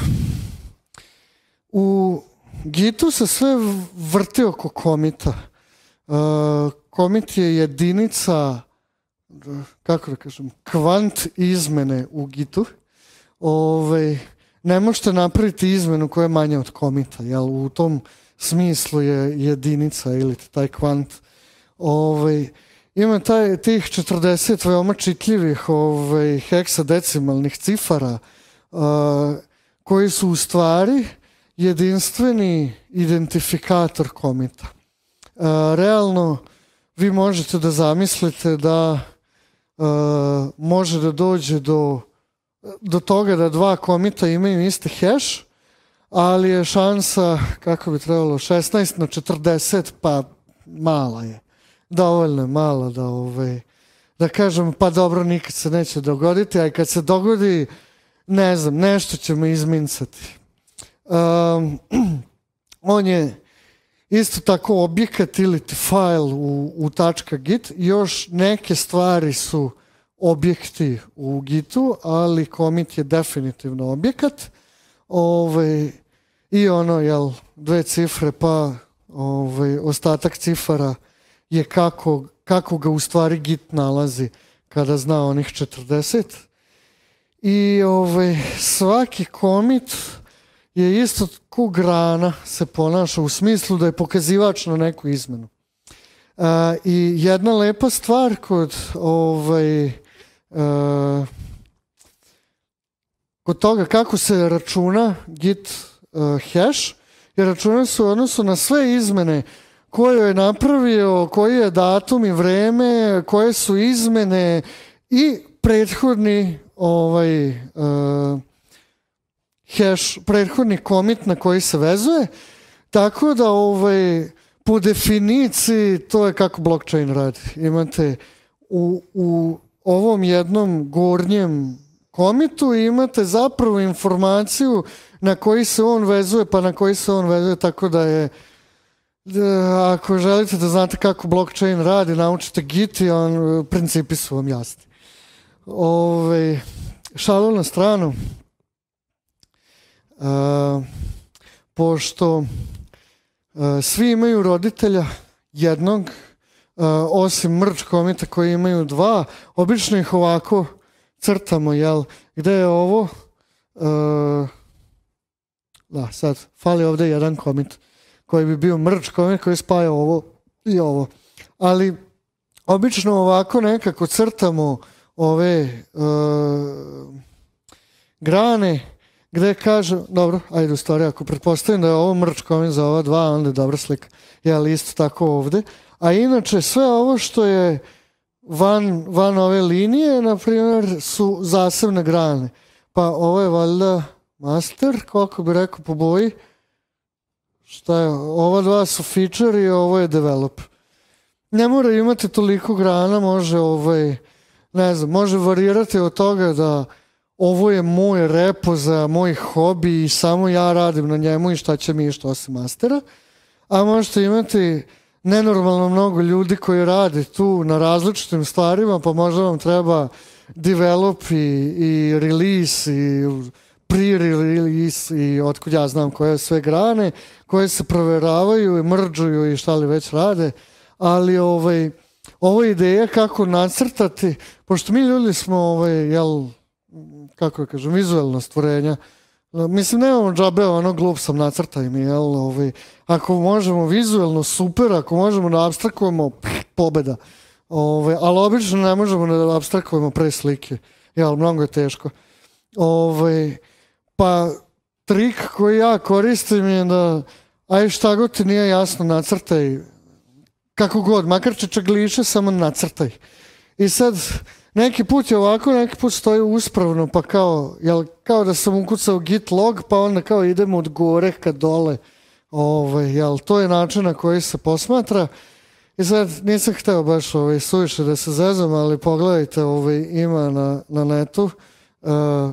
u Gitu se sve vrti oko komita. Uh, komit je jedinica, kako da kažem, kvant izmene u Gitu. Ove, ne možete napraviti izmenu koja je manja od komita, jel, u tom smislu je jedinica ili taj kvant. Ove, ima taj, tih četrdeset veoma čitljivih ove, heksadecimalnih cifara uh, koji su u stvari jedinstveni identifikator komita. Uh, realno vi možete da zamislite da uh, može da dođe do, do toga da dva komita imaju isti hash, ali je šansa, kako bi trebalo, šesnaest na četrdeset, pa mala je. Dovoljno je mala da, ovaj, da kažem, pa dobro, nikad se neće dogoditi, a i kad se dogodi, ne znam, nešto ćemo izmincati. Um, on je isto tako objekat ili file u, u .git, još neke stvari su objekti u Gitu, ali commit je definitivno objekat. Ove, i ono, jel, dve cifre, pa ove, ostatak cifara je kako, kako ga u stvari Git nalazi kada zna onih četrdeset. I ove, svaki commit je isto ko grana se ponaša u smislu da je pokazivač na neku izmenu. A, i jedna lepa stvar kod ovaj, a, kod toga kako se računa git uh, hash, jer računa se u odnosu na sve izmene koje je napravio, koji je datum i vreme, koje su izmene i prethodni ovaj, uh, hash, prethodni commit na koji se vezuje, tako da ovaj, po definiciji to je kako blockchain radi. Imate u, u ovom jednom gornjem commitu imate zapravo informaciju na koji se on vezuje, pa na koji se on vezuje, tako da je, da, ako želite da znate kako blockchain radi, naučite Git i on, principi su vam jasni. Ove, šalu na stranu. Uh, pošto uh, svi imaju roditelja jednog, uh, osim merge commita koji imaju dva, obično ih ovako crtamo, jel, gde je ovo, uh, da, sad, fali ovde jedan commit koji bi bio merge commit koji spaja ovo i ovo. Ali obično ovako nekako crtamo ove uh, grane gde kaže, dobro, ajde u stvari, ako pretpostavim da je ovo merge commit za ova dva, onda je dobra slika. Jel, isto tako ovde. A inače, sve ovo što je van, van ove linije, na primjer, su zasebne grane. Pa ovo je valjda master, koliko bi rekao po boji. Šta je? Ova dva su feature i ovo je develop. Ne mora imati toliko grana, može ovaj, ne znam, može varirati od toga da ovo je moj repo za moj hobi i samo ja radim na njemu i šta će mi što osim mastera. A možete imati nenormalno mnogo ljudi koji rade tu na različitim stvarima, pa možda vam treba develop i, i release i pre-release i otkud ja znam koje sve grane koje se proveravaju i mrđuju i šta li već rade, ali ovaj, ovo je ideja kako nacrtati, pošto mi ljudi smo, ovaj, jel, kako da kažem, vizualna stvorenja. Mislim, nemamo džabe, ono, glup sam, nacrtaj mi, jel, ovaj, ako možemo vizualno, super, ako možemo da abstrakujemo, pobeda. Ovaj, ali obično ne možemo da abstrakujemo pre slike, jel, mnogo je teško. Ovaj, pa trik koji ja koristim je da, aj šta god ti nije jasno, nacrtaj, kako god, makar čečagliše, samo nacrtaj. I sad, neki put je ovako, neki put stoji uspravno, pa kao, jel, kao da sam ukucao git log, pa onda kao idemo od gore ka dole. Ovaj, jel, to je način na koji se posmatra. I sad nisam hteo baš ovaj, suviše da se zezam, ali pogledajte, ovaj, ima na, na netu. Uh,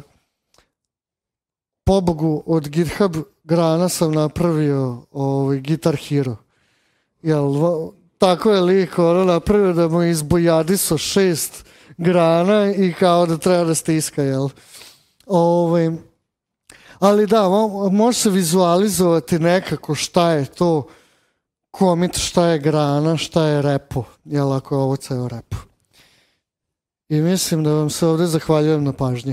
pobogu od GitHub grana sam napravio ovaj, Guitar Hero. Jel, tako je lik ono napravio da mu izbojadiso šest grana i kao da treba da stiska, jel? Ovaj, ali da, mo, može se vizualizovati nekako šta je to commit, šta je grana, šta je repo, jel, ako je ovo ceo repo. I mislim da vam se ovde zahvaljujem na pažnji.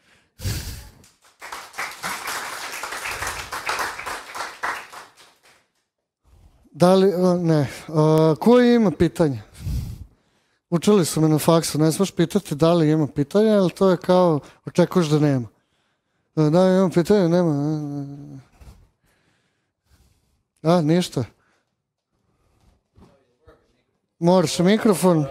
Da li, ne, a, koji ima pitanje? Učili su me na faksu, ne smeš pitati da li ima pitanja, ali to je kao, očekuješ da nema. Da li ima pitanja, nema. A, ništa. Moraš mikrofon.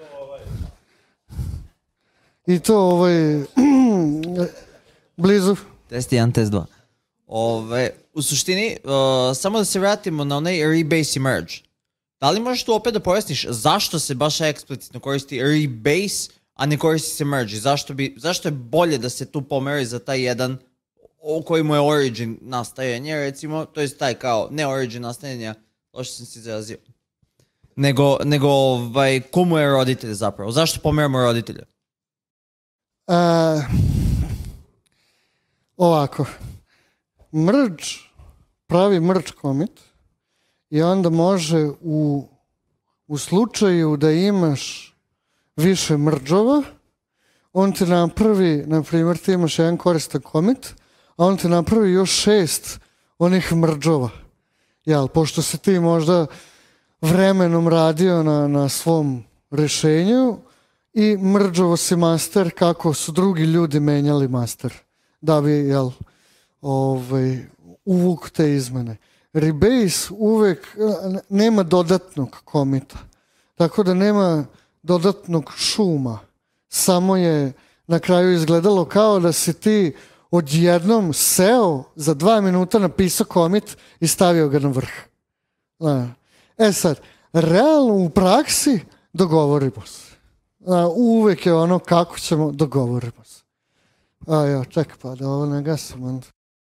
I to ovaj, blizu. Test jedan, test dva. Ove, u suštini, uh, samo da se vratimo na onaj rebase i merge. Da li možeš tu opet da pojasniš zašto se baš eksplicitno koristi rebase, a ne koristi se merge? Zašto, bi, zašto je bolje da se tu pomeri za taj jedan u kojemu je origin nastajanje, recimo, to je taj kao ne origin nastajanja, loše sam se izrazio, nego, nego ovaj, komu je roditelj zapravo? Zašto pomeramo roditelja? Uh, ovako, merge pravi merge commit i onda može u, u slučaju da imaš više mergeova, on ti napravi, na primjer ti imaš jedan koristan commit, a on ti napravi još šest onih mergeova. Jel, pošto se ti možda vremenom radio na, na svom rešenju i mergeovo si master kako su drugi ljudi menjali master. Da bi, jel, ovaj, uvuk te izmene. Rebase uvek nema dodatnog komita. Tako da nema dodatnog šuma. Samo je na kraju izgledalo kao da si ti odjednom seo za dva minuta napisao komit i stavio ga na vrh. E sad, realno u praksi dogovorimo se. Uvek je ono kako ćemo, dogovorimo se. A ja, čekaj pa da ovo ne gasim onda.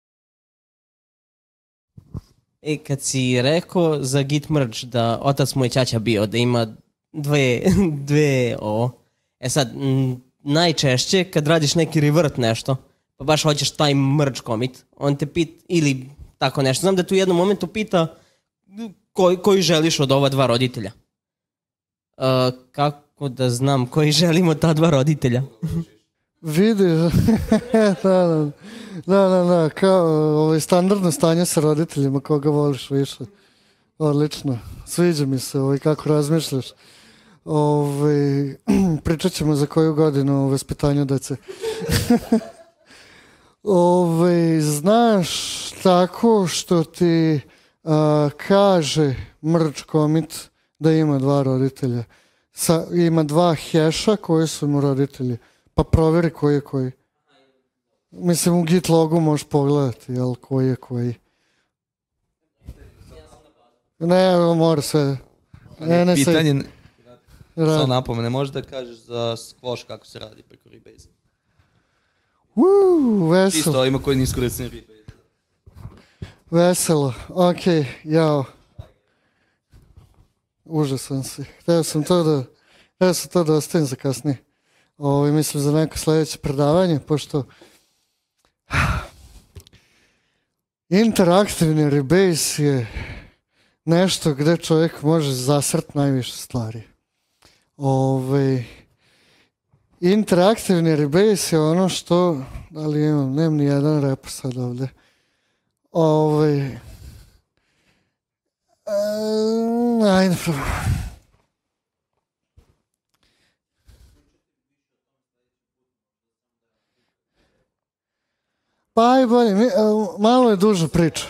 E, kad si rekao za git merge da otac moj ćaća bio, da ima dve, dve ovo. E sad, m, najčešće kad radiš neki revert nešto, pa baš hoćeš taj merge commit, on te pita, ili tako nešto. Znam da tu u jednom momentu pita koji, koji želiš od ova dva roditelja. Uh, kako da znam koji želimo ta dva roditelja? Vidiš, da, da, da, da, da, kao ovaj, standardno stanje sa roditeljima, koga voliš više. Odlično, sviđa mi se ovaj, kako razmišljaš. Ovaj, pričat ćemo za koju godinu o vaspitanju dece. Ovaj, znaš, tako što ti a, kaže merge commit da ima dva roditelja. Sa, ima dva heša koji su mu roditelji. Pa proveri koji je koji. Mislim, u git logu možeš pogledati, jel, koji je koji. Ne, mora sve. Ne, ne, pitanje, samo napomene, možeš da kažeš za squash kako se radi preko rebase? Uuu, veselo. Isto, ima koji nisu koristili rebase. Veselo, okej, okay, jao. Užasan si. Hteo sam to da, hteo sam to da ostavim za kasnije. Ovo, mislim za neko sledeće predavanje, pošto interaktivni rebase je nešto gde čovjek može zasrt najviše stvari. Ove, interaktivni rebase je ono što, da li imam, nemam ni jedan rep sad ovde. Ove, e, ajde probam. Pa aj bolje, malo je duža priča.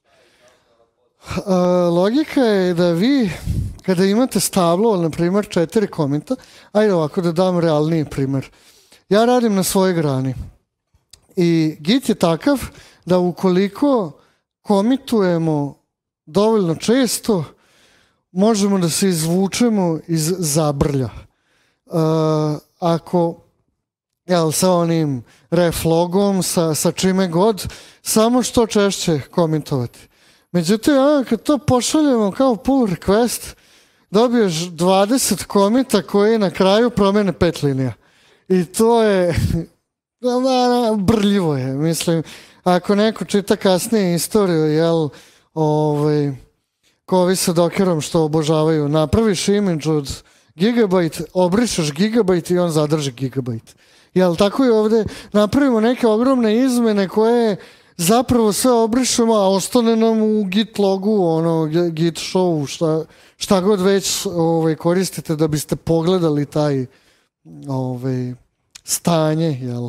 Logika je da vi, kada imate stablo, na primjer četiri komita, ajde ovako da dam realniji primjer. Ja radim na svojoj grani i Git je takav da ukoliko komitujemo dovoljno često, možemo da se izvučemo iz zabrlja. Uh, ako jel, sa onim ref logom, sa, sa čime god, samo što češće komitovati. Međutim, ja, kad to pošaljemo kao pull request, dobiješ dvadeset komita koji na kraju promene pet linija. I to je brljivo je, mislim. Ako neko čita kasnije istoriju, jel, ovaj, ko ovi sa Dockerom što obožavaju, napraviš imidž od gigabajt, obrišeš gigabajt i on zadrži gigabajt. Jel, tako i ovde napravimo neke ogromne izmene koje zapravo sve obrišemo, a ostane nam u git logu, ono, git show, šta, šta god već ovaj, koristite da biste pogledali taj ovaj, stanje, jel.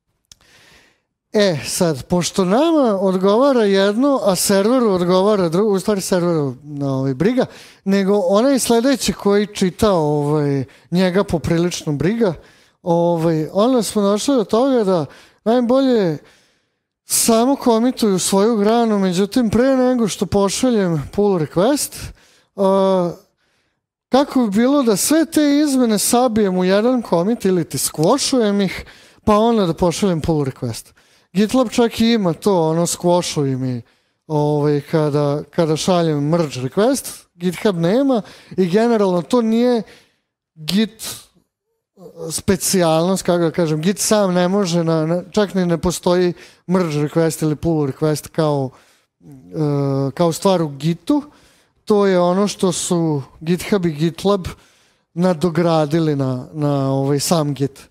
E, sad, pošto nama odgovara jedno, a serveru odgovara drugo, u stvari serveru ovaj, briga, nego onaj sledeći koji čita ovaj, njega poprilično briga, ovaj, onda smo došli do toga da najbolje samo komituju svoju granu, međutim pre nego što pošaljem pull request, uh, kako bi bilo da sve te izmene sabijem u jedan commit ili ti squashujem ih, pa onda da pošaljem pull request. GitLab čak i ima to, ono squashuj mi ovaj, kada, kada šaljem merge request, GitHub nema i generalno to nije Git specijalnost, kako da kažem, Git sam ne može, na, na, čak ni ne postoji merge request ili pull request kao, uh, kao stvar u Gitu. To je ono što su GitHub i GitLab nadogradili na, na ovaj, sam Git.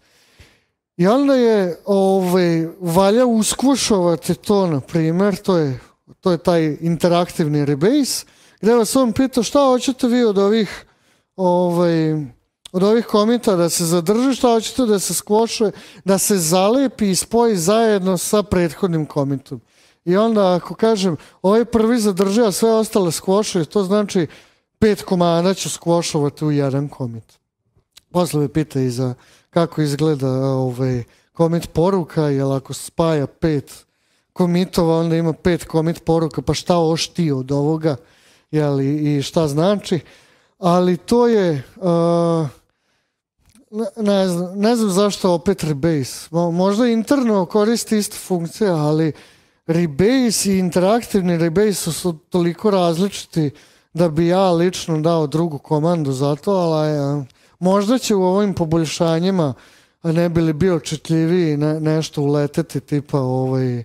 I onda je ovaj, valja uskvušovati to, na primjer, to je, to je taj interaktivni rebase, gde vas on pita šta hoćete vi od ovih ovaj, od ovih komita da se zadrži, šta hoćete da se skvošuje, da se zalepi i spoji zajedno sa prethodnim komitom. I onda ako kažem ovaj prvi zadrži, a sve ostale skvošuje, to znači pet komada ću skvošovati u jedan komit. Posle me pita i za kako izgleda ovaj komit poruka, jer ako spaja pet komitova, onda ima pet komit poruka, pa šta ošti od ovoga, jel, i šta znači. Ali to je, uh, ne, ne, znam, ne znam zašto opet rebase. Možda interno koristi ista funkcija, ali rebase i interaktivni rebase su toliko različiti da bi ja lično dao drugu komandu za to, ali uh, možda će u ovim poboljšanjima, ne bi li bio čitljiviji, ne, nešto uleteti tipa ovaj, uh,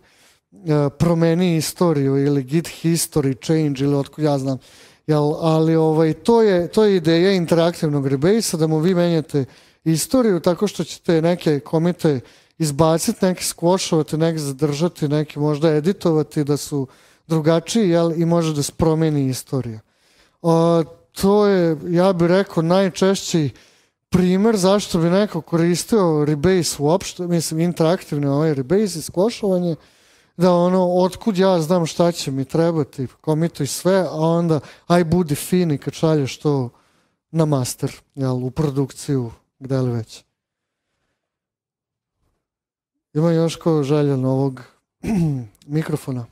promeni istoriju ili git history change ili otkud ja znam. Jel, ali ovaj, to, je, to je ideja interaktivnog rebase-a, da mu vi menjate istoriju tako što ćete neke komite izbaciti, neke skvošovati, neke zadržati, neke možda editovati da su drugačiji, jel, i može da se promeni istorija. O, to je, ja bih rekao, najčešći primer zašto bi neko koristio rebase uopšte, mislim interaktivni ovaj rebase i skvošovanje, da ono, otkud ja znam šta će mi trebati, komituj sve, a onda aj budi fin i kad šalješ to na master, jel, u produkciju, gde li već. Ima još ko želja novog mikrofona?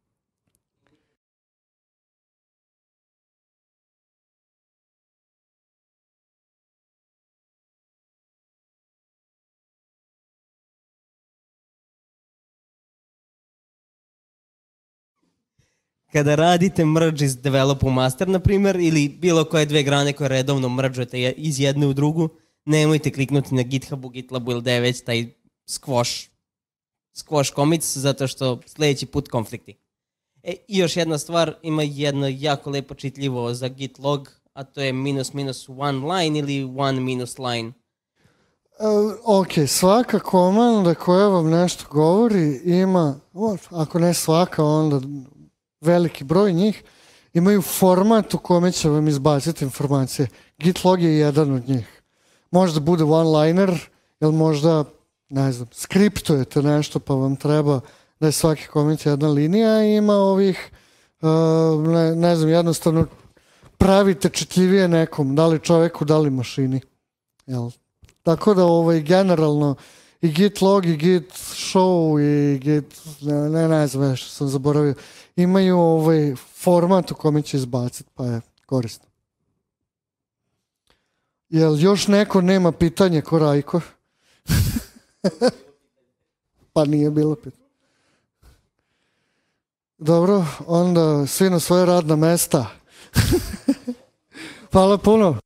Kada radite merge iz develop u master, na primjer, ili bilo koje dve grane koje redovno mergeujete iz jedne u drugu, nemojte kliknuti na GitHubu, GitLabu ili da je već taj squash, squash commits, zato što sljedeći put konflikti. E, I još jedna stvar, ima jedno jako lepo čitljivo za git log, a to je minus minus one line ili one minus line? Uh, ok, svaka komanda koja vam nešto govori ima, ako ne svaka, onda veliki broj njih, imaju format u kome će vam izbaciti informacije. GitLog je jedan od njih. Možda bude one-liner, ili možda, ne znam, skriptujete nešto pa vam treba da je svaki koment jedna linija i ima ovih, uh, ne, ne znam, jednostavno pravite čitljivije nekom, da li čoveku, da li mašini. Jel? Tako da ovaj, generalno i GitLog i Git show i Git, ne, ne, ne znam što sam zaboravio, imaju ovaj format u kome će izbaciti, pa je korisno. Jel još neko nema pitanje ko Rajko? Pa nije bilo pitanje. Dobro, onda svi na svoje radna mesta. Hvala puno.